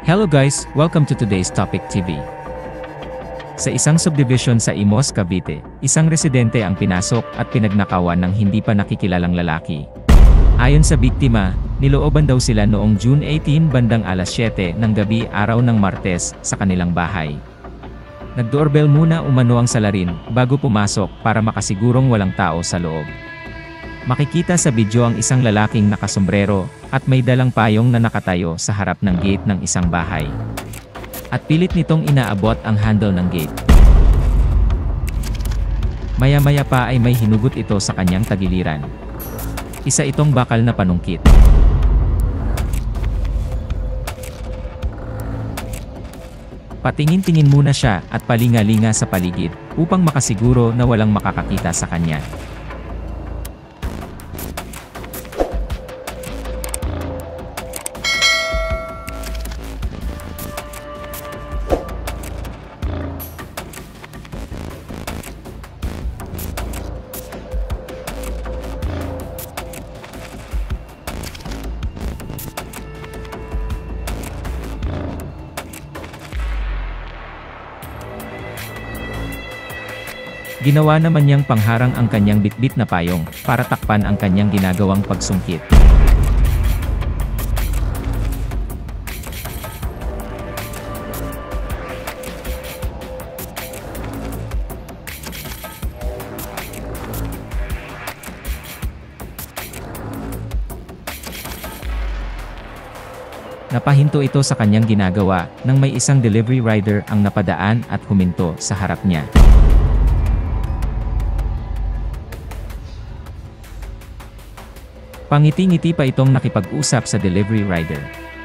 Hello guys, welcome to today's Topic TV. Sa isang subdivision sa Imos, Cavite, isang residente ang pinasok at pinagnakawan ng hindi pa nakikilalang lalaki. Ayon sa biktima, nilooban daw sila noong June 18 bandang alas 7 ng gabi araw ng Martes sa kanilang bahay. Nag-doorbell muna umano ang salarin bago pumasok para makasigurong walang tao sa loob. Makikita sa video ang isang lalaking nakasombrero at may dalang payong na nakatayo sa harap ng gate ng isang bahay. At pilit nitong inaabot ang handle ng gate. Maya-maya pa ay may hinugot ito sa kanyang tagiliran. Isa itong bakal na panungkit. Patingin-tingin muna siya at palinga-linga sa paligid upang makasiguro na walang makakakita sa kanya. Ginawa naman niyang pangharang ang kanyang bitbit na payong para takpan ang kanyang ginagawang pagsungkit. Napahinto ito sa kanyang ginagawa nang may isang delivery rider ang napadaan at huminto sa harap niya. Pangiti-ngiti pa itong nakipag-usap sa delivery rider.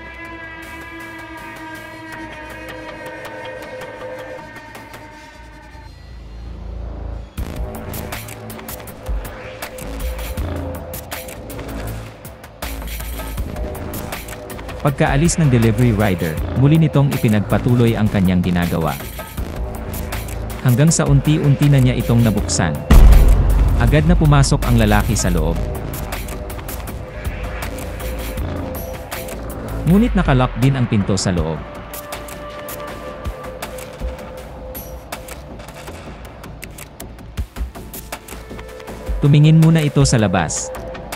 Pagkaalis ng delivery rider, muli nitong ipinagpatuloy ang kanyang ginagawa. Hanggang sa unti-unti na niya itong nabuksan. Agad na pumasok ang lalaki sa loob. Ngunit nakalock din ang pinto sa loob. Tumingin muna ito sa labas.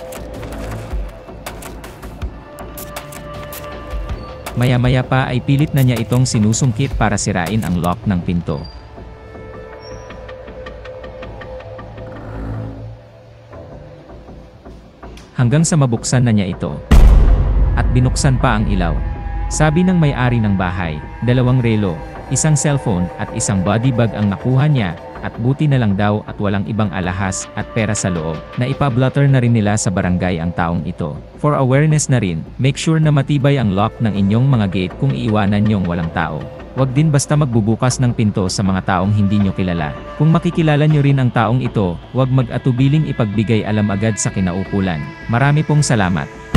Maya-maya pa ay pilit na niya itong sinusungkit para sirain ang lock ng pinto. Hanggang sa mabuksan na niya ito. At binuksan pa ang ilaw. Sabi ng may-ari ng bahay, 2 relo, isang cellphone at isang body bag ang nakuha niya, at buti na lang daw at walang ibang alahas at pera sa loob, na ipablotter na rin nila sa barangay ang taong ito. For awareness na rin, make sure na matibay ang lock ng inyong mga gate kung iiwanan niyong walang tao. Huwag din basta magbubukas ng pinto sa mga taong hindi nyo kilala. Kung makikilala nyo rin ang taong ito, huwag mag-atubiling ipagbigay alam agad sa kinaukulan. Marami pong salamat.